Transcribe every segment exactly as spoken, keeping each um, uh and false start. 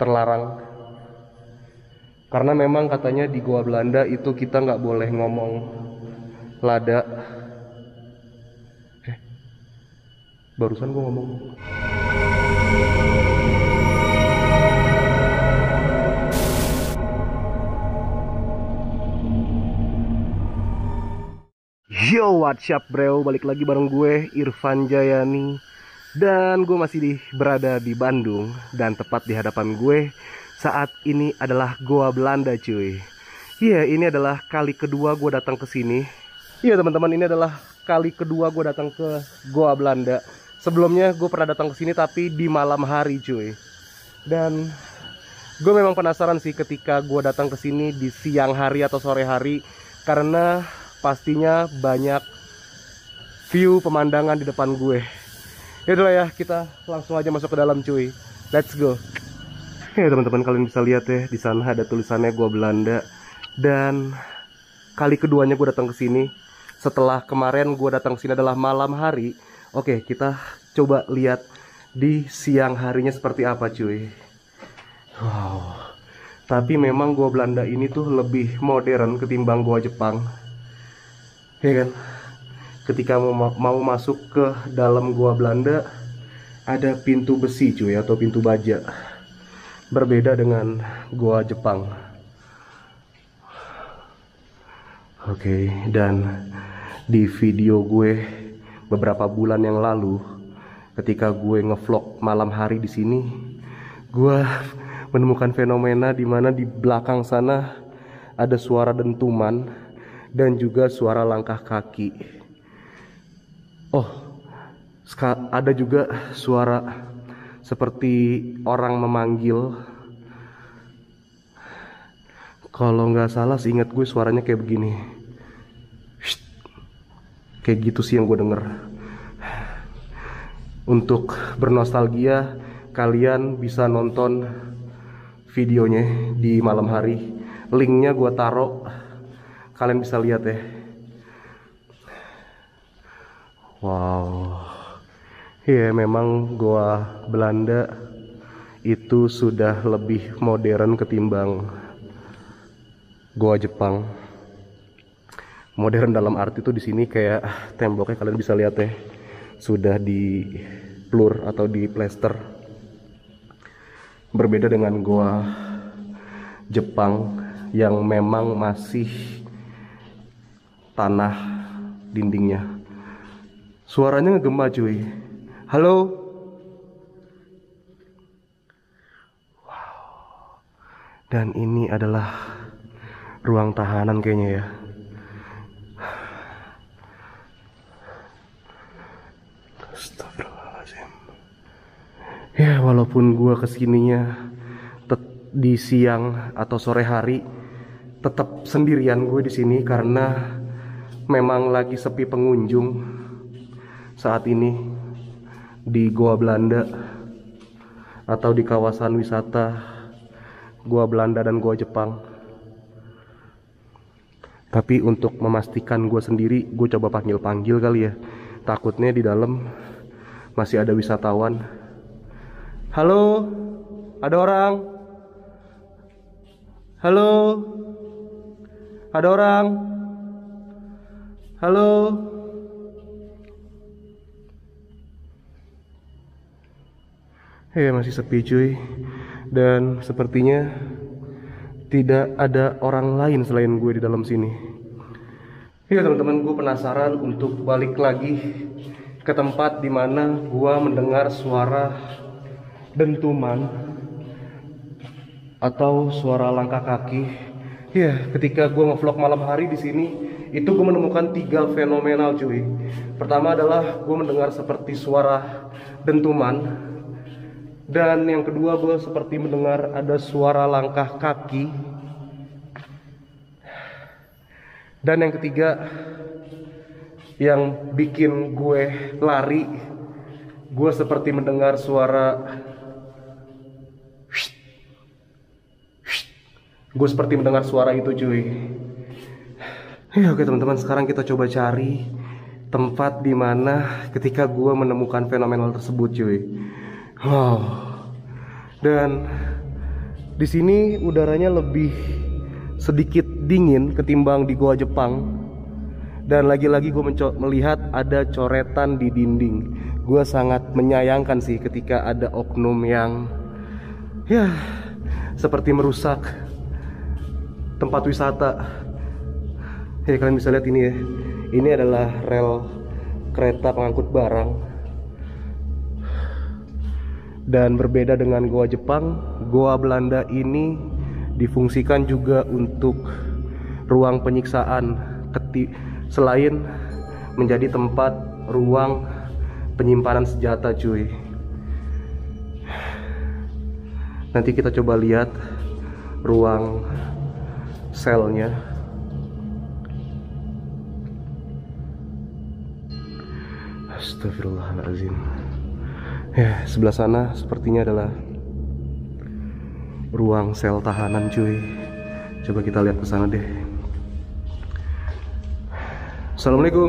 terlarang. Karena memang katanya di Goa Belanda itu kita nggak boleh ngomong lada. Eh, barusan gue ngomong. Yo, what's up bro, balik lagi bareng gue Irfan Jayani. Dan gue masih di, berada di Bandung. Dan tepat di hadapan gue saat ini adalah Goa Belanda cuy. Iya, ini adalah kali kedua gue datang ke sini. Iya teman-teman, ini adalah kali kedua gue datang ke Goa Belanda. Sebelumnya gue pernah datang ke sini tapi di malam hari cuy. Dan gue memang penasaran sih ketika gue datang ke sini di siang hari atau sore hari, karena pastinya banyak view pemandangan di depan gue. Yaudah ya, kita langsung aja masuk ke dalam cuy. Let's go. Ya teman-teman, kalian bisa lihat ya, di sana ada tulisannya Goa Belanda. Dan kali keduanya gue datang ke sini. Setelah kemarin gue datang ke sini adalah malam hari. Oke, kita coba lihat di siang harinya seperti apa cuy. Wow. Tapi memang Goa Belanda ini tuh lebih modern ketimbang Goa Jepang. Ya kan? Ketika mau, mau masuk ke dalam Goa Belanda, ada pintu besi cuy, atau pintu baja. Berbeda dengan Goa Jepang. Oke, dan di video gue beberapa bulan yang lalu, ketika gue ngevlog malam hari di sini, gue menemukan fenomena di mana di belakang sana ada suara dentuman dan juga suara langkah kaki. Oh, ada juga suara seperti orang memanggil. Kalau nggak salah seingat gue suaranya kayak begini. Shh. Kayak gitu sih yang gue denger. Untuk bernostalgia, kalian bisa nonton videonya di malam hari. Linknya gue taruh, kalian bisa lihat ya. Wow. Ya memang Goa Belanda itu sudah lebih modern ketimbang Goa Jepang. Modern dalam arti tuh di sini kayak temboknya kalian bisa lihat ya, sudah di plur atau di plester. Berbeda dengan Goa Jepang yang memang masih tanah dindingnya. Suaranya ngegema cuy. Halo. Wow. Dan ini adalah ruang tahanan kayaknya ya. Astagfirullahaladzim. Ya walaupun gua kesininya di siang atau sore hari, tetap sendirian gue di sini karena memang lagi sepi pengunjung saat ini di Goa Belanda atau di kawasan wisata Goa Belanda dan Goa Jepang. Tapi untuk memastikan gue sendiri, gue coba panggil-panggil kali ya. Takutnya di dalam masih ada wisatawan. Halo, ada orang? Halo, ada orang? Halo. Ya masih sepi cuy. Dan sepertinya tidak ada orang lain selain gue di dalam sini. Ya teman-teman, gue penasaran untuk balik lagi ke tempat dimana gue mendengar suara dentuman atau suara langkah kaki. Ya, ketika gue ngevlog malam hari di sini, itu gue menemukan tiga fenomenal cuy. Pertama adalah gue mendengar seperti suara dentuman. Dan yang kedua, gue seperti mendengar ada suara langkah kaki. Dan yang ketiga, yang bikin gue lari, gue seperti mendengar suara. Gue seperti mendengar suara itu cuy. Ya oke teman-teman, sekarang kita coba cari tempat dimana ketika gue menemukan fenomenal tersebut cuy. Wow. Dan Di sini udaranya lebih sedikit dingin ketimbang di goa Jepang. Dan lagi-lagi gue melihat ada coretan di dinding. Gue sangat menyayangkan sih ketika ada oknum yang ya seperti merusak tempat wisata. Ya kalian bisa lihat ini ya. Ini adalah rel kereta pengangkut barang. Dan berbeda dengan goa Jepang, goa Belanda ini difungsikan juga untuk ruang penyiksaan, selain menjadi tempat ruang penyimpanan senjata cuy. Nanti kita coba lihat ruang selnya. Astagfirullahaladzim. Ya, sebelah sana sepertinya adalah ruang sel tahanan cuy. Coba kita lihat ke sana deh. Assalamualaikum.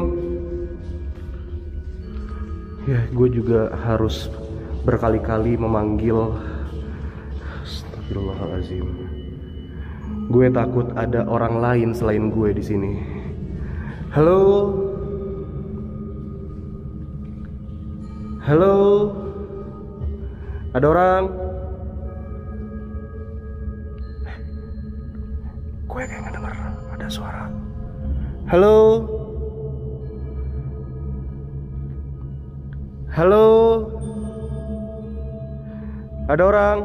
Ya, gue juga harus berkali-kali memanggil. Astagfirullahaladzim. Gue takut ada orang lain selain gue di sini. Halo. Halo. Ada orang? Gue kayak nggak dengar ada suara. Halo? Halo? Ada orang?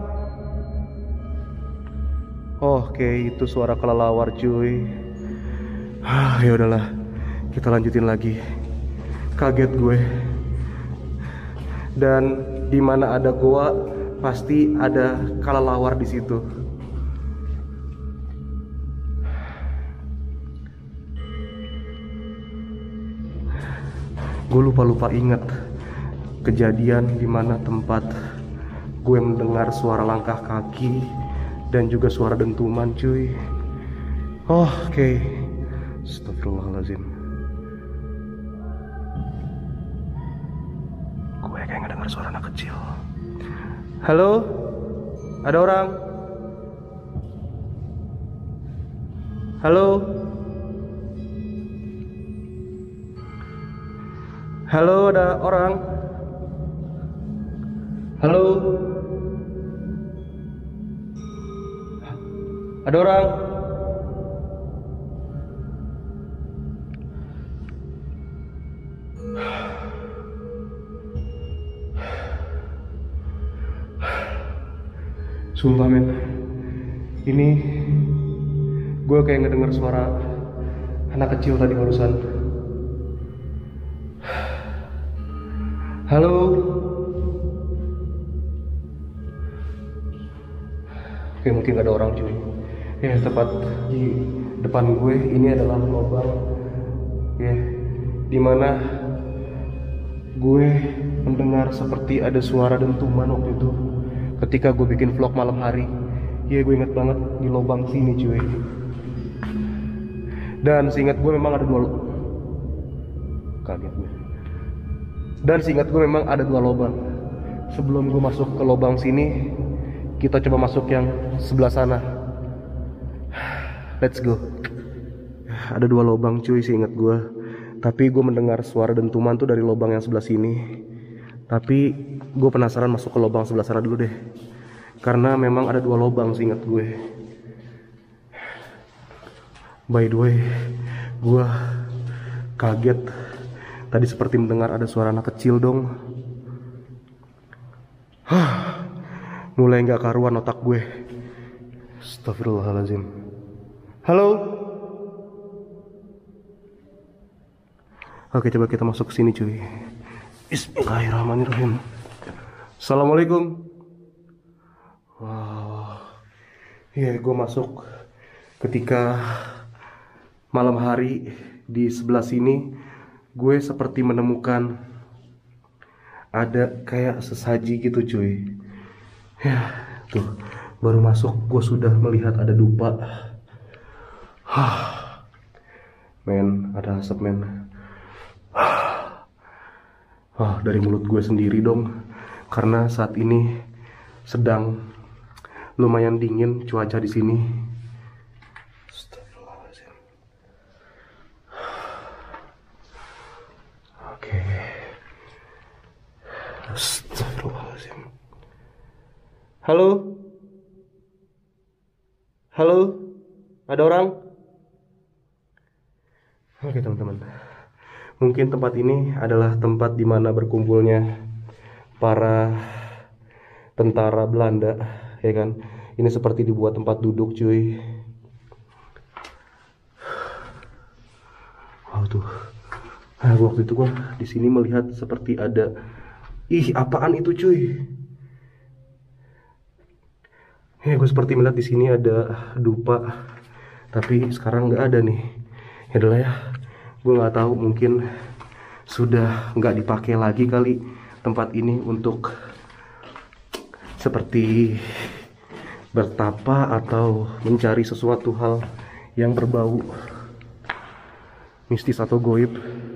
Oh, oke, itu suara kelelawar cuy. Ah, ya udahlah, kita lanjutin lagi. Kaget gue. Dan di mana ada goa pasti ada kelelawar di situ. Gue lupa-lupa ingat kejadian di mana tempat gue mendengar suara langkah kaki dan juga suara dentuman cuy. Oh, oke. Okay. Astagfirullahaladzim. Gue kayak nggak dengar suara anak kecil. Halo? Ada orang? Halo? Halo, ada orang? Halo? Ada orang? Sumpah men, ini gue kayak ngedenger suara anak kecil tadi barusan. Halo? Oke, mungkin gak ada orang cuy. Ya, tepat di depan gue ini adalah lubang ya, dimana gue mendengar seperti ada suara dentuman waktu itu ketika gue bikin vlog malam hari. Ya, gue inget banget di lubang sini cuy. Dan seingat gue memang ada dua lo- kaget gue. Dan seingat gue memang ada dua lubang. Sebelum gue masuk ke lubang sini, kita coba masuk yang sebelah sana. Let's go. Ada dua lubang cuy seingat gue. Tapi gue mendengar suara dentuman tuh dari lubang yang sebelah sini. Tapi gue penasaran masuk ke lubang sebelah sana dulu deh. Karena memang ada dua lubang seingat gue. By the way, gue kaget. Tadi seperti mendengar ada suara anak kecil dong. Hah, mulai gak karuan otak gue. Astagfirullahaladzim. Halo? Oke, coba kita masuk ke sini cuy. Bismillahirrahmanirrahim. Assalamualaikum. Wow. Ya, gue masuk ketika malam hari. Di sebelah sini gue seperti menemukan ada kayak sesaji gitu cuy. Ya, tuh baru masuk gue sudah melihat ada dupa. Hah, men, ada asap men. Wah, dari mulut gue sendiri dong. Karena saat ini sedang lumayan dingin cuaca di sini. Astagfirullahaladzim. Oke. Astagfirullahaladzim. Halo? Halo? Ada orang? Oke teman-teman, mungkin tempat ini adalah tempat di mana berkumpulnya para tentara Belanda, ya kan? Ini seperti dibuat tempat duduk, cuy. Wow tuh. Nah, waktu itu gua di sini melihat seperti ada, ih apaan itu, cuy? Ya, gue seperti melihat di sini ada dupa, tapi sekarang nggak ada nih. Ya adalah ya, gue nggak tahu, mungkin sudah nggak dipakai lagi kali tempat ini untuk seperti bertapa atau mencari sesuatu hal yang berbau mistis atau goib.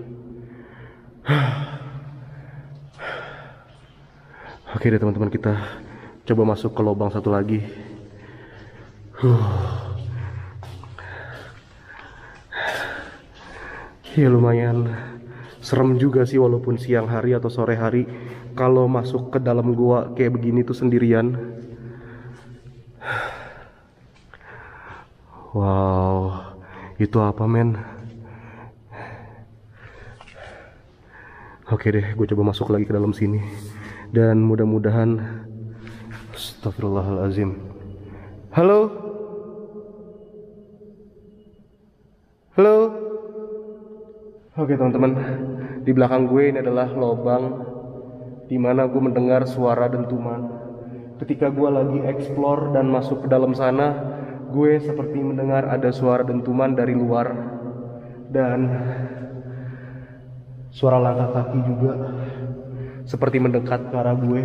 Oke deh teman-teman, kita coba masuk ke lubang satu lagi. Huh. Ya lumayan serem juga sih, walaupun siang hari atau sore hari kalau masuk ke dalam gua kayak begini tuh sendirian. Wow, itu apa men? Oke deh, gue coba masuk lagi ke dalam sini dan mudah-mudahan. Astagfirullahaladzim. Halo? Halo? Oke teman-teman, di belakang gue ini adalah lubang di mana gue mendengar suara dentuman. Ketika gue lagi explore dan masuk ke dalam sana, gue seperti mendengar ada suara dentuman dari luar dan suara langkah kaki juga seperti mendekat ke arah gue.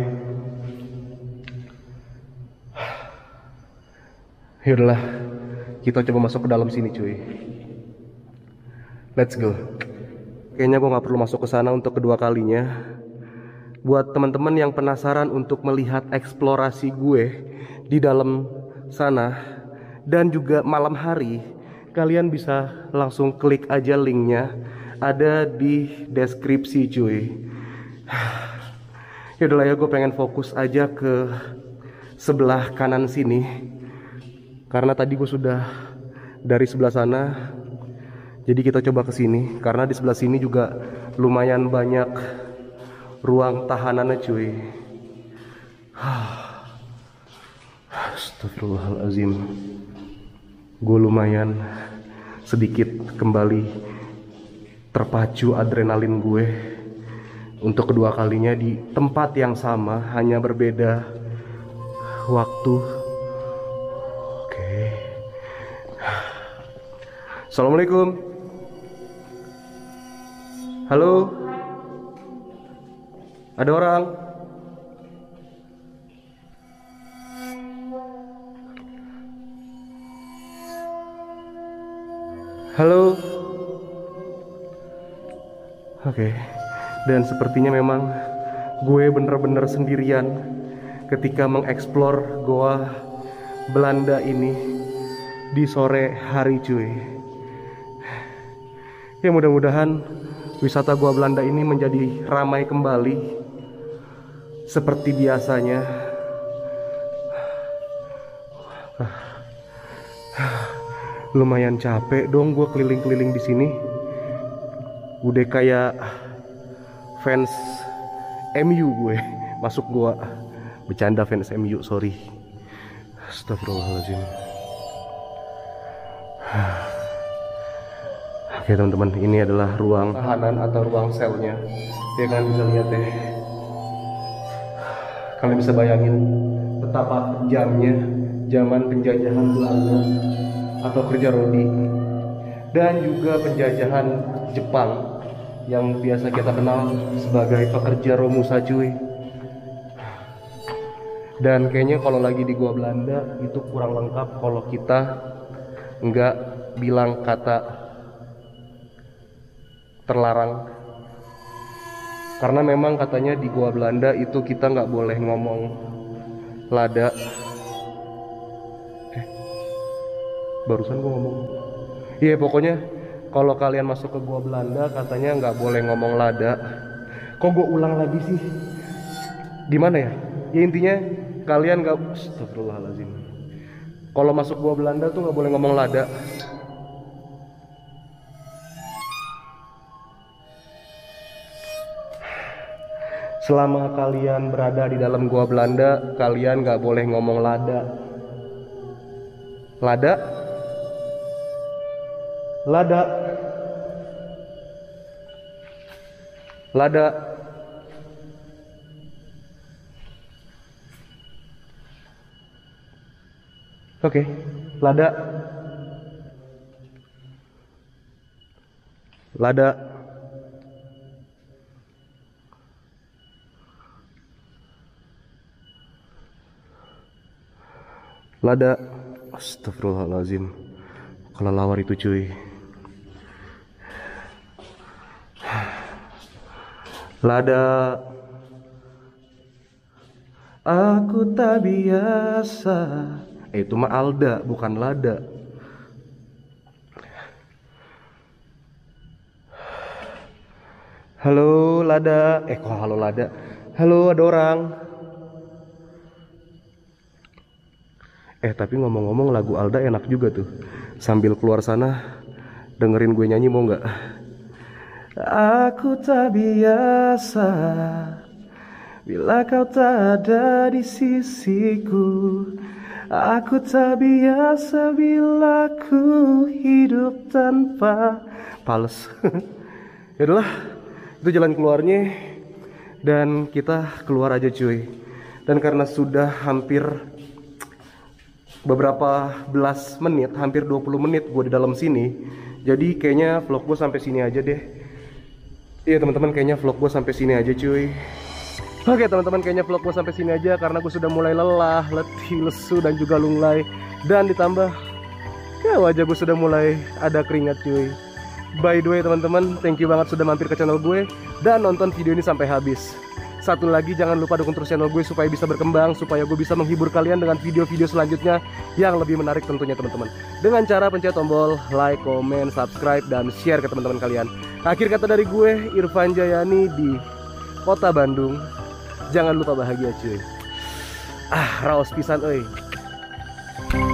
Yaudahlah, kita coba masuk ke dalam sini cuy. Let's go. Kayaknya gue gak perlu masuk ke sana untuk kedua kalinya. Buat teman-teman yang penasaran untuk melihat eksplorasi gue di dalam sana dan juga malam hari, kalian bisa langsung klik aja linknya, ada di deskripsi cuy. Yaudahlah ya, gue pengen fokus aja ke sebelah kanan sini, karena tadi gue sudah dari sebelah sana. Jadi kita coba ke sini karena di sebelah sini juga lumayan banyak ruang tahanannya cuy. Astagfirullahaladzim. Gue lumayan sedikit kembali terpacu adrenalin gue untuk kedua kalinya di tempat yang sama, hanya berbeda waktu. Oke. Assalamualaikum. Halo? Ada orang? Halo? Oke. Dan sepertinya memang gue bener-bener sendirian ketika mengeksplor goa Belanda ini di sore hari cuy. Ya mudah-mudahan wisata Goa Belanda ini menjadi ramai kembali seperti biasanya. Lumayan capek dong gue keliling-keliling di sini. Udah kayak fans M U gue masuk gua. Bercanda fans M U, sorry. Astagfirullahaladzim. Oke teman-teman, ini adalah ruang tahanan atau ruang selnya. Ya kan, bisa lihat deh. Kalian bisa bayangin betapa kejamnya zaman penjajahan Belanda atau kerja rodi, dan juga penjajahan Jepang yang biasa kita kenal sebagai pekerja Romusa cuy. Dan kayaknya kalau lagi di Goa Belanda itu kurang lengkap kalau kita nggak bilang kata terlarang, karena memang katanya di Goa Belanda itu kita nggak boleh ngomong lada Barusan gue ngomong. Iya, pokoknya kalau kalian masuk ke gua Belanda katanya nggak boleh ngomong lada. Kok gue ulang lagi sih? Gimana ya? Ya intinya kalian nggak. Astagfirullahaladzim. Kalau masuk gua Belanda tuh nggak boleh ngomong lada. Selama kalian berada di dalam gua Belanda, kalian nggak boleh ngomong lada. Lada? Lada. Lada. Oke, lada. Lada. Lada. Astagfirullahaladzim. Kelelawar itu cuy. Lada. Aku tak biasa. Eh, itu mah Alda, bukan lada. Halo lada. Eh kok halo lada? Halo, ada orang. Eh tapi ngomong-ngomong, lagu Alda enak juga tuh. Sambil keluar sana dengerin gue nyanyi, mau nggak? Aku tak biasa bila kau tak ada di sisiku. Aku tak biasa bila ku hidup tanpa pales. Yaudahlah, itu jalan keluarnya. Dan kita keluar aja cuy. Dan karena sudah hampir beberapa belas menit, hampir dua puluh menit gue di dalam sini, jadi kayaknya vlog gue sampai sini aja deh. Iya teman-teman, kayaknya vlog gue sampai sini aja cuy. Oke teman-teman, kayaknya vlog gue sampai sini aja karena gue sudah mulai lelah, letih, lesu dan juga lunglai. Dan ditambah ya wajah gue sudah mulai ada keringat cuy. By the way teman-teman, thank you banget sudah mampir ke channel gue dan nonton video ini sampai habis. Satu lagi, jangan lupa dukung terus channel gue supaya bisa berkembang, supaya gue bisa menghibur kalian dengan video-video selanjutnya yang lebih menarik tentunya teman-teman. Dengan cara pencet tombol like, comment, subscribe, dan share ke teman-teman kalian. Akhir kata dari gue, Irfan Jayani di Kota Bandung. Jangan lupa bahagia cuy. Ah, raos pisan euy.